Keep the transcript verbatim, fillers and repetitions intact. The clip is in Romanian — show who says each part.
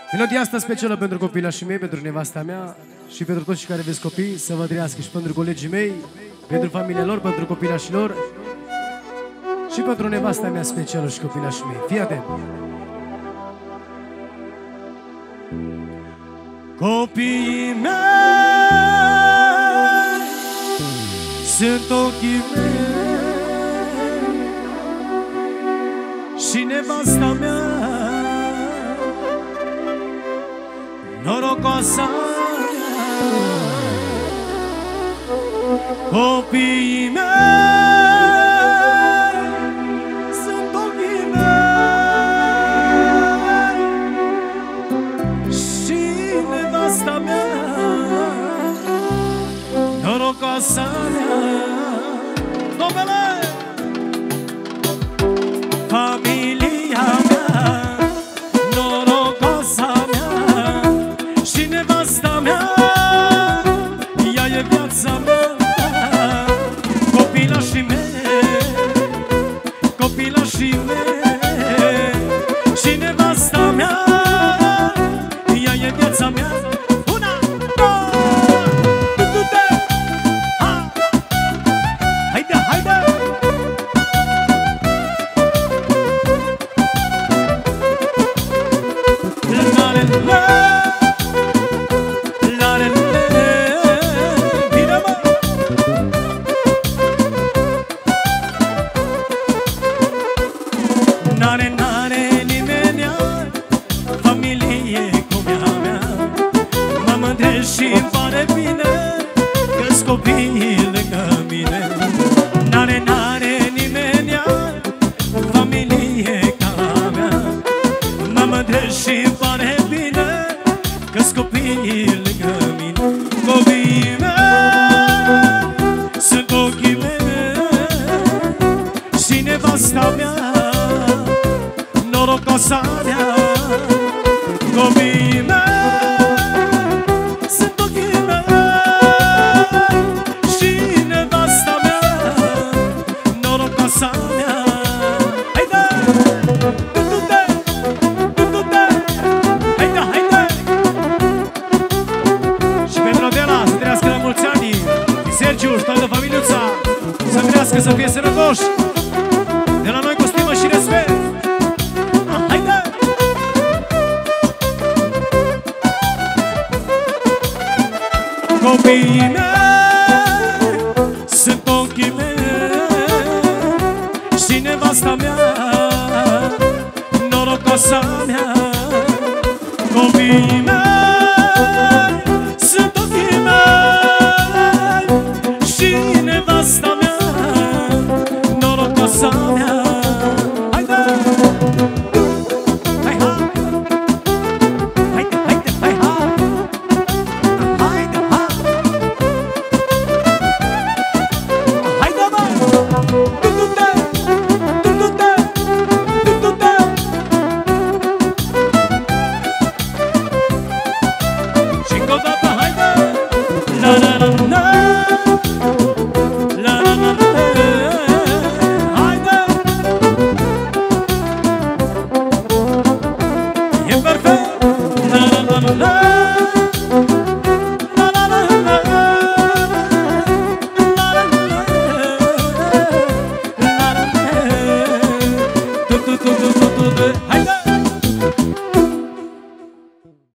Speaker 1: Melodia asta specială pentru copilașii mei, pentru nevasta mea și pentru toți cei care aveți copii, să vă trăiască, și pentru colegii mei, pentru familia lor, pentru copilașii lor și pentru nevasta mea specială și copilașii mei. Fii atent! Copiii mei sunt ochii mei și nevasta mea norocoasa mea. Copiii mei sunt ochii mei și nevasta mea norocoasa mea. Domnule! Familia mea norocoasa mea și nevasta mea, ea e viața mea. Copilașii mei, copilașii mei și nevasta mea, ea e viața mea. Una, două, du-te! Ha! Haide, haide! La-le-le! N-are, n-are nimenea familie cum e a mea. Mă mândresc și-mi pare bine că-s copiii lângă mine. N-are, n-are nimenea familie ca a mea. Mă mândresc și-mi pare bine că-s copiii lângă mine. Copiii mei sunt ochii mei și nevasta mea norocoasa mea. Copiii mei sunt ochii mei și nevasta mea norocoasa mea. Haide! Du-te! Du-te! Haide, haide! Și pentru Adela să trăiască la mulți ani, și Sergiu și toată familiuța să trăiască, să fie sănătoși. De la noi cu stimă și respect. Copiii mei sunt ochii mei și nevasta mea norocoasa mea. Copiii mei sunt ochii mei și nevasta mea norocoasa mea. Haide! Hai, hai! Haide, haide, hai, hai! Haide, hai! Du-te! Du-te! Du-te! Și încă o dată, haide! La la la la la la la la. Haide! E perfect! La la la la la.